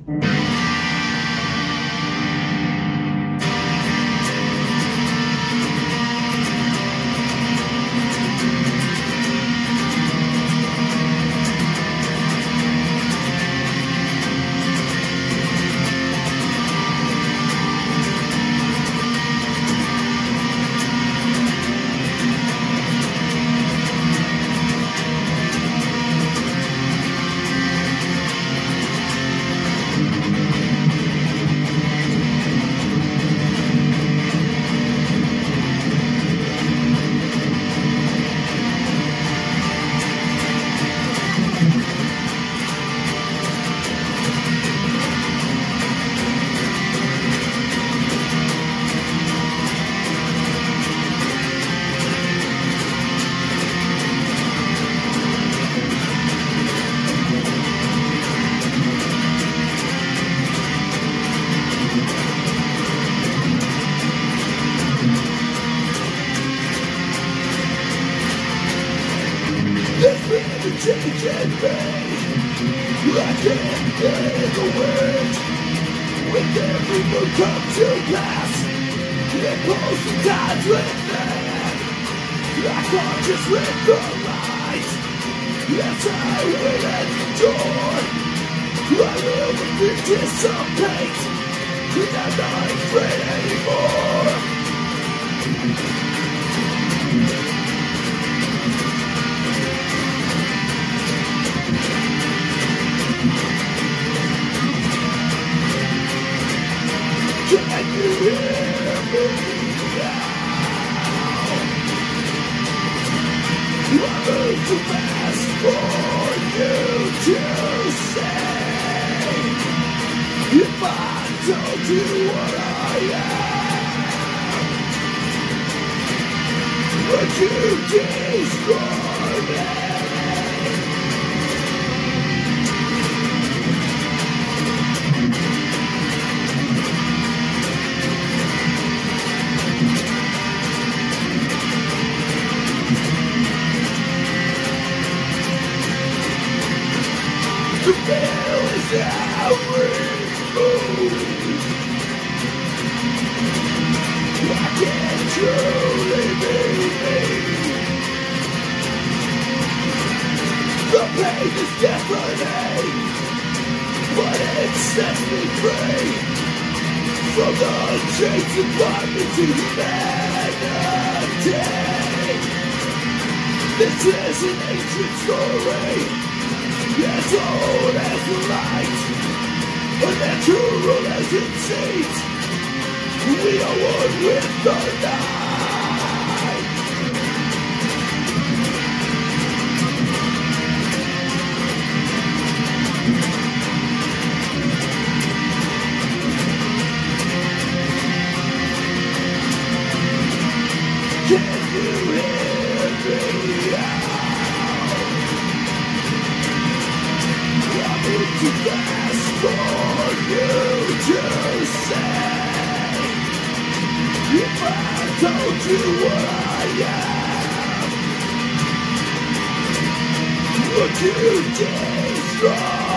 There's been a change in me. I can't get away. With every move come to pass, it pulls the tides with me. I can't just with the light. Yes, I will endure. I will the dissipate. I'm not afraid anymore. Can you hear me now? I move too fast for you to say. If I told you what I am, would you destroy me? The veil is now removed. I can't truly be me. The pain is deafening, but it sets me free from the chains that bind me to humanity. This is an ancient story, as old as the light, unnatural as it seems. We are one with the night. Can you hear me out? I'm too fast for you to say. If I told you what I am, would you destroy?